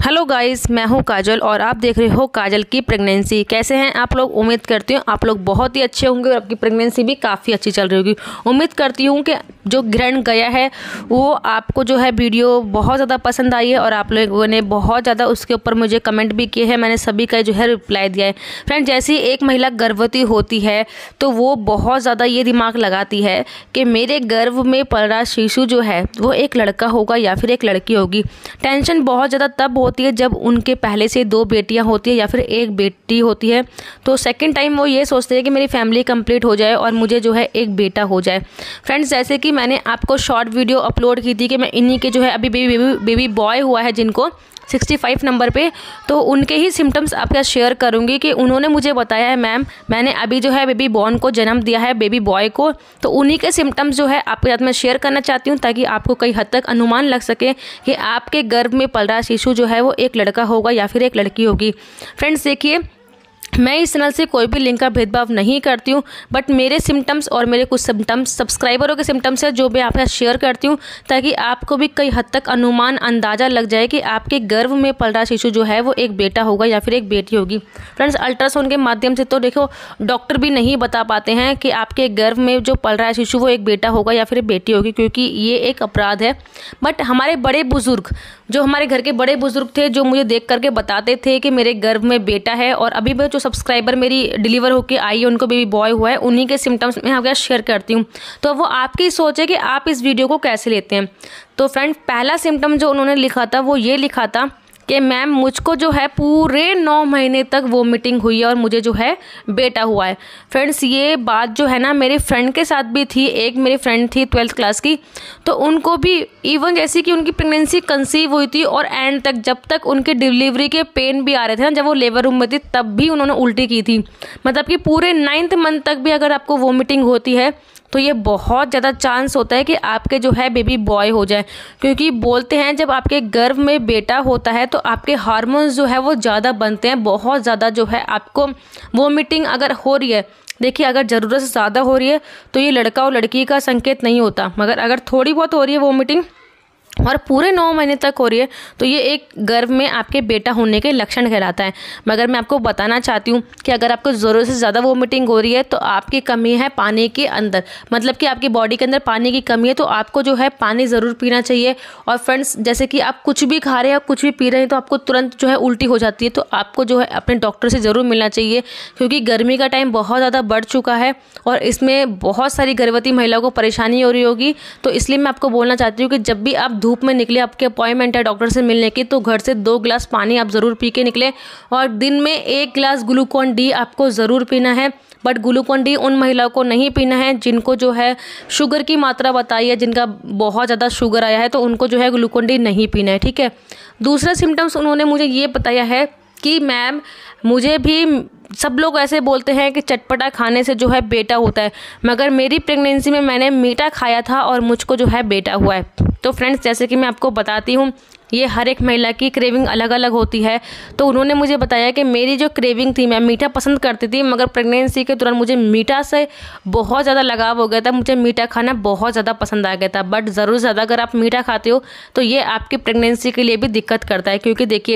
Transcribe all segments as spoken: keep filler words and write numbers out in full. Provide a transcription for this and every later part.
Hello guys, मैं हूं काजल और आप देख रहे हो काजल की प्रेगनेंसी। कैसे हैं आप लोग? उम्मीद करती हूँ आप लोग बहुत ही अच्छे होंगे और आपकी प्रेगनेंसी भी काफ़ी अच्छी चल रही होगी। उम्मीद करती हूँ कि जो ग्रहण गया है वो आपको जो है वीडियो बहुत ज़्यादा पसंद आई है और आप लोगों ने बहुत ज़्यादा उसके ऊपर मुझे कमेंट भी किए हैं। मैंने सभी का जो है रिप्लाई दिया है। फ्रेंड, जैसे एक महिला गर्भवती होती है तो वो बहुत ज़्यादा ये दिमाग लगाती है कि मेरे गर्भ में पल रहा शिशु जो है वो एक लड़का होगा या फिर एक लड़की होगी। टेंशन बहुत ज़्यादा तब होती है जब उनके पहले से दो बेटियां होती है या फिर एक बेटी होती है, तो सेकंड टाइम वो ये सोचते हैं कि मेरी फैमिली कंप्लीट हो जाए और मुझे जो है एक बेटा हो जाए। फ्रेंड्स, जैसे कि मैंने आपको शॉर्ट वीडियो अपलोड की थी कि मैं इन्हीं के जो है अभी बेबी बेबी बेबी बॉय हुआ है जिनको पैंसठ नंबर पे, तो उनके ही सिम्टम्स आपके साथ शेयर करूंगी कि उन्होंने मुझे बताया है मैम मैंने अभी जो है बेबी बॉर्न को जन्म दिया है, बेबी बॉय को, तो उन्हीं के सिम्टम्स जो है आपके साथ मैं शेयर करना चाहती हूँ ताकि आपको कई हद तक अनुमान लग सके कि आपके गर्भ में पल रहा शिशु जो है वो एक लड़का होगा या फिर एक लड़की होगी। फ्रेंड्स, देखिए, मैं इस चैनल से कोई भी लिंक का भेदभाव नहीं करती हूँ, बट मेरे सिम्टम्स और मेरे कुछ सिम्टम्स सब्सक्राइबरों के सिम्टम्स है जो मैं आपके साथ शेयर करती हूँ ताकि आपको भी कई हद तक अनुमान अंदाज़ा लग जाए कि आपके गर्भ में पल रहा शिशु जो है वो एक बेटा होगा या फिर एक बेटी होगी। फ्रेंड्स, अल्ट्रासाउंड के माध्यम से तो देखो डॉक्टर भी नहीं बता पाते हैं कि आपके गर्भ में जो पल रहा शिशु वो एक बेटा होगा या फिर एक बेटी होगी, क्योंकि ये एक अपराध है। बट हमारे बड़े बुजुर्ग, जो हमारे घर के बड़े बुजुर्ग थे, जो मुझे देख करके बताते थे कि मेरे गर्भ में बेटा है और अभी मैं जो सब्सक्राइबर मेरी डिलीवर होकर आई है उनको बेबी बॉय हुआ है, उन्हीं के सिम्टम्स मैं आपके साथ शेयर करती हूँ। तो वो आपकी सोच है कि आप इस वीडियो को कैसे लेते हैं। तो फ्रेंड, पहला सिम्टम जो उन्होंने लिखा था वो ये लिखा था कि मैम मुझको जो है पूरे नौ महीने तक वोमिटिंग हुई है और मुझे जो है बेटा हुआ है। फ्रेंड्स, ये बात जो है ना मेरे फ्रेंड के साथ भी थी। एक मेरी फ्रेंड थी ट्वेल्थ क्लास की, तो उनको भी इवन जैसे कि उनकी प्रेगनेंसी कंसीव हुई थी और एंड तक जब तक उनके डिलीवरी के पेन भी आ रहे थे ना, जब वो लेबर रूम में थी तब भी उन्होंने उल्टी की थी। मतलब कि पूरे नाइन्थ मंथ तक भी अगर आपको वोमिटिंग होती है तो ये बहुत ज़्यादा चांस होता है कि आपके जो है बेबी बॉय हो जाए, क्योंकि बोलते हैं जब आपके गर्भ में बेटा होता है तो आपके हार्मोन्स जो है वो ज़्यादा बनते हैं। बहुत ज़्यादा जो है आपको वोमिटिंग अगर हो रही है, देखिए अगर ज़रूरत से ज़्यादा हो रही है तो ये लड़का और लड़की का संकेत नहीं होता, मगर अगर थोड़ी बहुत हो रही है वोमिटिंग और पूरे नौ महीने तक हो रही है तो ये एक गर्भ में आपके बेटा होने के लक्षण कहलाता है। मगर मैं आपको बताना चाहती हूँ कि अगर आपको ज़रूरत से ज़्यादा वोमिटिंग हो रही है तो आपकी कमी है पानी के अंदर, मतलब कि आपकी बॉडी के अंदर पानी की कमी है, तो आपको जो है पानी ज़रूर पीना चाहिए। और फ्रेंड्स, जैसे कि आप कुछ भी खा रहे हैं, कुछ भी पी रहे हैं तो आपको तुरंत जो है उल्टी हो जाती है, तो आपको जो है अपने डॉक्टर से ज़रूर मिलना चाहिए, क्योंकि गर्मी का टाइम बहुत ज़्यादा बढ़ चुका है और इसमें बहुत सारी गर्भवती महिलाओं को परेशानी हो रही होगी। तो इसलिए मैं आपको बोलना चाहती हूँ कि जब भी आप धूप में निकले, आपके अपॉइंटमेंट है डॉक्टर से मिलने की, तो घर से दो गिलास पानी आप ज़रूर पी के निकले और दिन में एक गिलास ग्लूकोन डी आपको ज़रूर पीना है। बट ग्लूकोन डी उन महिलाओं को नहीं पीना है जिनको जो है शुगर की मात्रा बताई है, जिनका बहुत ज़्यादा शुगर आया है, तो उनको जो है ग्लूकोन डी नहीं पीना है, ठीक है। दूसरा सिम्टम्स उन्होंने मुझे ये बताया है कि मैम मुझे भी, सब लोग ऐसे बोलते हैं कि चटपटा खाने से जो है बेटा होता है, मगर मेरी प्रेगनेंसी में मैंने मीठा खाया था और मुझको जो है बेटा हुआ है। तो फ्रेंड्स, जैसे कि मैं आपको बताती हूँ, ये हर एक महिला की क्रेविंग अलग अलग होती है। तो उन्होंने मुझे बताया कि मेरी जो क्रेविंग थी, मैं मीठा पसंद करती थी, मगर प्रेगनेंसी के दौरान मुझे मीठा से बहुत ज़्यादा लगाव हो गया था, मुझे मीठा खाना बहुत ज़्यादा पसंद आ गया था। बट ज़रूर ज़्यादा अगर आप मीठा खाते हो तो ये आपकी प्रेगनेंसी के लिए भी दिक्कत करता है, क्योंकि देखिए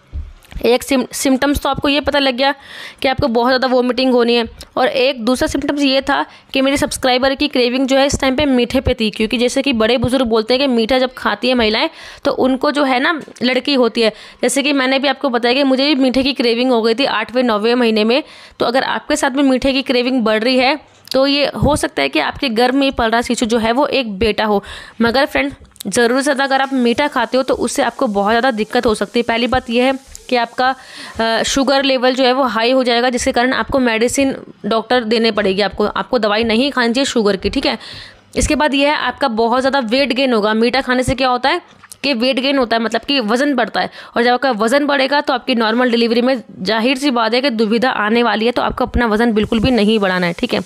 एक सिम सिम्टम्स तो आपको ये पता लग गया कि आपको बहुत ज़्यादा वोमिटिंग होनी है, और एक दूसरा सिम्टम्स ये था कि मेरी सब्सक्राइबर की क्रेविंग जो है इस टाइम पे मीठे पे थी, क्योंकि जैसे कि बड़े बुजुर्ग बोलते हैं कि मीठा जब खाती है महिलाएं तो उनको जो है ना लड़की होती है। जैसे कि मैंने भी आपको बताया कि मुझे भी मीठे की क्रेविंग हो गई थी आठवें नौवें महीने में। तो अगर आपके साथ में मीठे की क्रेविंग बढ़ रही है तो ये हो सकता है कि आपके गर्भ में पल रहा शिशु जो है वो एक बेटा हो। मगर फ्रेंड, ज़रूर से ज़्यादा अगर आप मीठा खाते हो तो उससे आपको बहुत ज़्यादा दिक्कत हो सकती है। पहली बात यह है कि आपका शुगर लेवल जो है वो हाई हो जाएगा, जिसके कारण आपको मेडिसिन डॉक्टर देने पड़ेगी, आपको आपको दवाई नहीं खानी चाहिए शुगर की, ठीक है। इसके बाद ये है आपका बहुत ज़्यादा वेट गेन होगा। मीठा खाने से क्या होता है कि वेट गेन होता है, मतलब कि वज़न बढ़ता है, और जब आपका वज़न बढ़ेगा तो आपकी नॉर्मल डिलीवरी में जाहिर सी बात है कि दुविधा आने वाली है, तो आपको अपना वज़न बिल्कुल भी नहीं बढ़ाना है, ठीक है।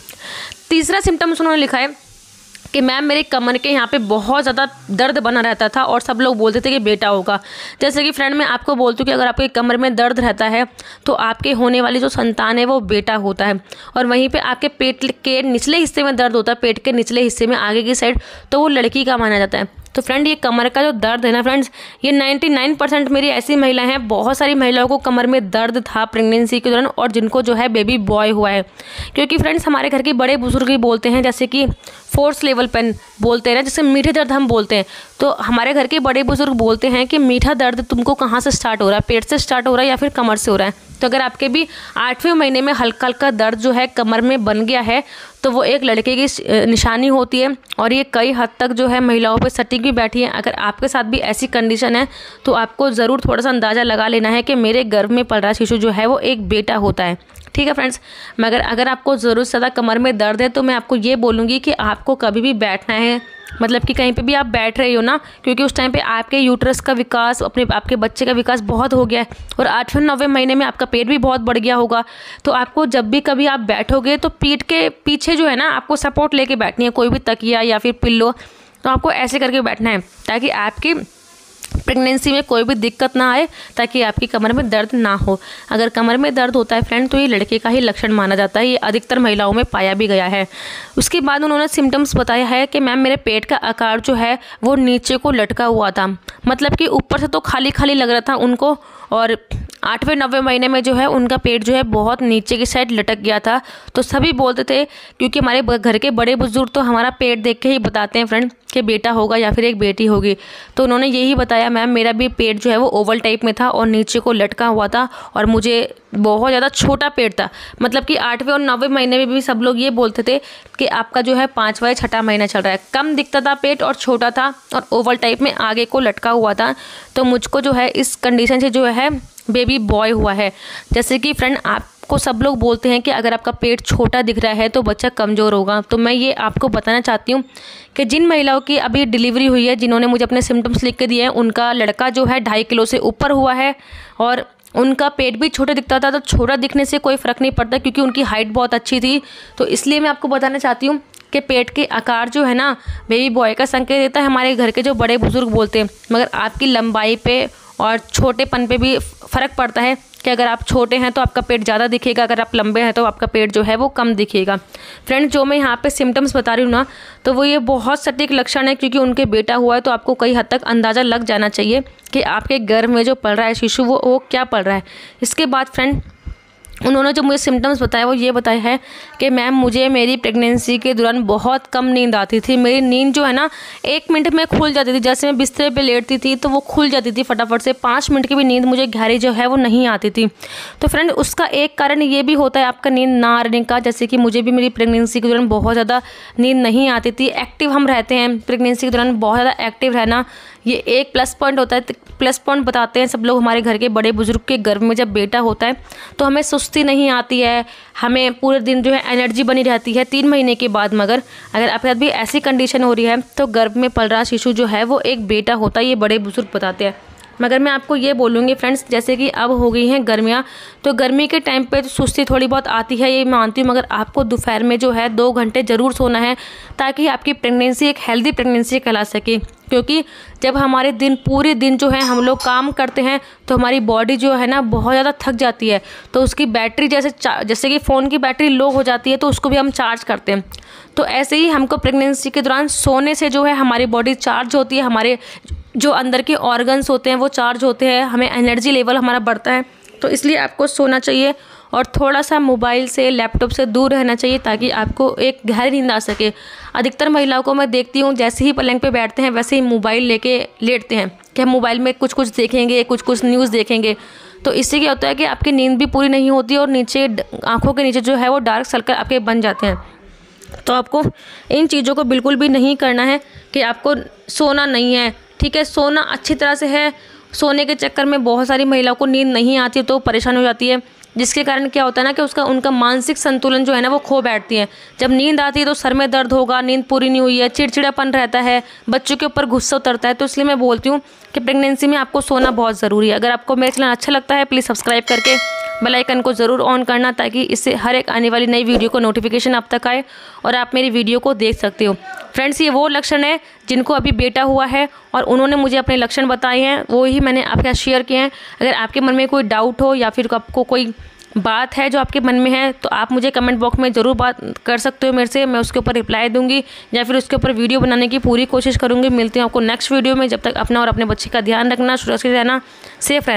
तीसरा सिम्टम्स उन्होंने लिखा है कि मैम मेरे कमर के यहाँ पे बहुत ज़्यादा दर्द बना रहता था और सब लोग बोलते थे कि बेटा होगा। जैसे कि फ्रेंड, मैं आपको बोलती हूँ कि अगर आपके कमर में दर्द रहता है तो आपके होने वाली जो संतान है वो बेटा होता है। और वहीं पे आपके पेट के निचले हिस्से में दर्द होता है, पेट के निचले हिस्से में आगे की साइड, तो वो लड़की का माना जाता है। तो फ्रेंड ये कमर का जो दर्द है ना फ्रेंड्स, ये निन्यानवे परसेंट मेरी ऐसी महिलाएं हैं, बहुत सारी महिलाओं को कमर में दर्द था प्रेगनेंसी के दौरान और जिनको जो है बेबी बॉय हुआ है। क्योंकि फ्रेंड्स हमारे घर के बड़े बुजुर्ग भी बोलते हैं, जैसे कि फोर्स लेवल पेन बोलते हैं ना, जैसे मीठे दर्द हम बोलते हैं, तो हमारे घर के बड़े बुजुर्ग बोलते हैं कि मीठा दर्द तुमको कहाँ से स्टार्ट हो रहा है, पेट से स्टार्ट हो रहा है या फिर कमर से हो रहा है। तो अगर आपके भी आठवें महीने में हल्का हल्का दर्द जो है कमर में बन गया है तो वो एक लड़के की निशानी होती है और ये कई हद तक जो है महिलाओं पे सटीक भी बैठी है। अगर आपके साथ भी ऐसी कंडीशन है तो आपको ज़रूर थोड़ा सा अंदाज़ा लगा लेना है कि मेरे गर्भ में पल रहा शिशु जो है वो एक बेटा होता है। ठीक है फ्रेंड्स, मगर अगर आपको ज़रूर से ज़्यादा कमर में दर्द है तो मैं आपको ये बोलूँगी कि आपको कभी भी बैठना है, मतलब कि कहीं पे भी आप बैठ रहे हो ना, क्योंकि उस टाइम पे आपके यूट्रस का विकास, अपने आपके बच्चे का विकास बहुत हो गया है और आठवें नौवें महीने में आपका पेट भी बहुत बढ़ गया होगा। तो आपको जब भी कभी आप बैठोगे तो पीठ के पीछे जो है ना आपको सपोर्ट लेके बैठनी है, कोई भी तकिया या फिर पिल्लो, तो आपको ऐसे करके बैठना है ताकि आपकी प्रेगनेंसी में कोई भी दिक्कत ना आए, ताकि आपकी कमर में दर्द ना हो। अगर कमर में दर्द होता है फ्रेंड तो ये लड़के का ही लक्षण माना जाता है, ये अधिकतर महिलाओं में पाया भी गया है। उसके बाद उन्होंने सिम्टम्स बताया है कि मैम मेरे पेट का आकार जो है वो नीचे को लटका हुआ था, मतलब कि ऊपर से तो खाली खाली लग रहा था उनको और आठवें नौवें महीने में जो है उनका पेट जो है बहुत नीचे की साइड लटक गया था। तो सभी बोलते थे, क्योंकि हमारे घर के बड़े बुजुर्ग तो हमारा पेट देख के ही बताते हैं फ्रेंड कि बेटा होगा या फिर एक बेटी होगी। तो उन्होंने यही बताया मैम मेरा भी पेट जो है वो ओवल टाइप में था और नीचे को लटका हुआ था और मुझे बहुत ज़्यादा छोटा पेट था, मतलब कि आठवें और नौवें महीने में भी सब लोग ये बोलते थे कि आपका जो है पाँचवा या छठा महीना चल रहा है। कम दिखता था पेट और छोटा था और ओवल टाइप में आगे को लटका हुआ था। तो मुझको जो है इस कंडीशन से जो है बेबी बॉय हुआ है। जैसे कि फ्रेंड आपको सब लोग बोलते हैं कि अगर आपका पेट छोटा दिख रहा है तो बच्चा कमज़ोर होगा, तो मैं ये आपको बताना चाहती हूँ कि जिन महिलाओं की अभी डिलीवरी हुई है, जिन्होंने मुझे अपने सिम्टम्स लिख के दिए हैं, उनका लड़का जो है ढाई किलो से ऊपर हुआ है और उनका पेट भी छोटा दिखता था। तो छोटा दिखने से कोई फ़र्क नहीं पड़ता क्योंकि उनकी हाइट बहुत अच्छी थी। तो इसलिए मैं आपको बताना चाहती हूँ कि पेट के आकार जो है ना बेबी बॉय का संकेत देता है, हमारे घर के जो बड़े बुजुर्ग बोलते हैं। मगर आपकी लंबाई पे और छोटेपन पे भी फ़र्क पड़ता है कि अगर आप छोटे हैं तो आपका पेट ज़्यादा दिखेगा, अगर आप लंबे हैं तो आपका पेट जो है वो कम दिखेगा। फ्रेंड जो मैं यहाँ पे सिम्टम्स बता रही हूँ ना, तो वो ये बहुत सटीक लक्षण है क्योंकि उनके बेटा हुआ है, तो आपको कई हद तक अंदाज़ा लग जाना चाहिए कि आपके गर्भ में जो पल रहा है शिशु वो वो क्या पल रहा है। इसके बाद फ्रेंड उन्होंने जो मुझे सिम्टम्स बताया वो ये बताया है कि मैम मुझे मेरी प्रेगनेंसी के दौरान बहुत कम नींद आती थी। मेरी नींद जो है ना एक मिनट में खुल जाती थी, जैसे मैं बिस्तर पे लेटती थी तो वो खुल जाती थी फटाफट से। पाँच मिनट की भी नींद मुझे गहरी जो है वो नहीं आती थी। तो फ्रेंड उसका एक कारण ये भी होता है आपका नींद ना आने का, जैसे कि मुझे भी मेरी प्रेगनेंसी के दौरान बहुत ज़्यादा नींद नहीं आती थी। एक्टिव हम रहते हैं प्रेगनेंसी के दौरान, बहुत ज़्यादा एक्टिव रहना ये एक प्लस पॉइंट होता है। प्लस पॉइंट बताते हैं सब लोग, हमारे घर के बड़े बुजुर्ग के गर्भ में जब बेटा होता है तो हमें सुस्ती नहीं आती है, हमें पूरे दिन जो है एनर्जी बनी रहती है तीन महीने के बाद। मगर अगर आपके साथ भी ऐसी कंडीशन हो रही है तो गर्भ में पल रहा शिशु जो है वो एक बेटा होता है, ये बड़े बुजुर्ग बताते हैं। मगर मैं आपको ये बोलूँगी फ्रेंड्स, जैसे कि अब हो गई हैं गर्मियाँ, तो गर्मी के टाइम पे तो सुस्ती थोड़ी बहुत आती है, ये मानती हूँ। मगर आपको दोपहर में जो है दो घंटे ज़रूर सोना है ताकि आपकी प्रेगनेंसी एक हेल्दी प्रेगनेंसी कहला सके। क्योंकि जब हमारे दिन पूरे दिन जो है हम लोग काम करते हैं तो हमारी बॉडी जो है ना बहुत ज़्यादा थक जाती है, तो उसकी बैटरी जैसे जैसे कि फ़ोन की बैटरी लो हो जाती है तो उसको भी हम चार्ज करते हैं। तो ऐसे ही हमको प्रेगनेंसी के दौरान सोने से जो है हमारी बॉडी चार्ज होती है, हमारे जो अंदर के ऑर्गन्स होते हैं वो चार्ज होते हैं, हमें एनर्जी लेवल हमारा बढ़ता है। तो इसलिए आपको सोना चाहिए और थोड़ा सा मोबाइल से लैपटॉप से दूर रहना चाहिए ताकि आपको एक गहरी नींद आ सके। अधिकतर महिलाओं को मैं देखती हूँ जैसे ही पलंग पे बैठते हैं वैसे ही मोबाइल लेके लेटते हैं कि हम मोबाइल में कुछ कुछ देखेंगे, कुछ कुछ न्यूज़ देखेंगे। तो इससे क्या होता है कि आपकी नींद भी पूरी नहीं होती और नीचे आँखों के नीचे जो है वो डार्क सर्कल आपके बन जाते हैं। तो आपको इन चीज़ों को बिल्कुल भी नहीं करना है कि आपको सोना नहीं है। ठीक है, सोना अच्छी तरह से है, सोने के चक्कर में बहुत सारी महिलाओं को नींद नहीं आती तो परेशान हो जाती है, जिसके कारण क्या होता है ना कि उसका उनका मानसिक संतुलन जो है ना वो खो बैठती है। जब नींद आती है तो सर में दर्द होगा, नींद पूरी नहीं हुई है, चिड़चिड़ापन रहता है, बच्चों के ऊपर गुस्सा उतरता है। तो इसलिए मैं बोलती हूँ कि प्रेगनेंसी में आपको सोना बहुत ज़रूरी है। अगर आपको मेरा चैनल अच्छा लगता है प्लीज़ सब्सक्राइब करके बेल आइकन को ज़रूर ऑन करना ताकि इससे हर एक आने वाली नई वीडियो को नोटिफिकेशन आप तक आए और आप मेरी वीडियो को देख सकते हो। फ्रेंड्स, ये वो लक्षण है जिनको अभी बेटा हुआ है और उन्होंने मुझे अपने लक्षण बताए हैं, वो ही मैंने आपके साथ शेयर किए हैं। अगर आपके मन में कोई डाउट हो या फिर आपको कोई बात है जो आपके मन में है तो आप मुझे कमेंट बॉक्स में ज़रूर बात कर सकते हो मेरे से, मैं उसके ऊपर रिप्लाई दूंगी या फिर उसके ऊपर वीडियो बनाने की पूरी कोशिश करूँगी। मिलती हूँ आपको नेक्स्ट वीडियो में, जब तक अपना और अपने बच्चे का ध्यान रखना, सुरक्षित रहना, सेफ रहना।